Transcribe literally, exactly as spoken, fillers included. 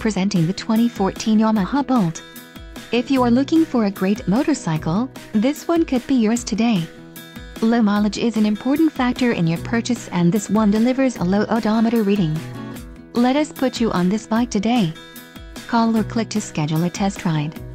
presenting the twenty fourteen Yamaha Bolt. If you are looking for a great motorcycle, this one could be yours today. Low mileage is an important factor in your purchase, and this one delivers a low odometer reading. Let us put you on this bike today. Call or click to schedule a test ride.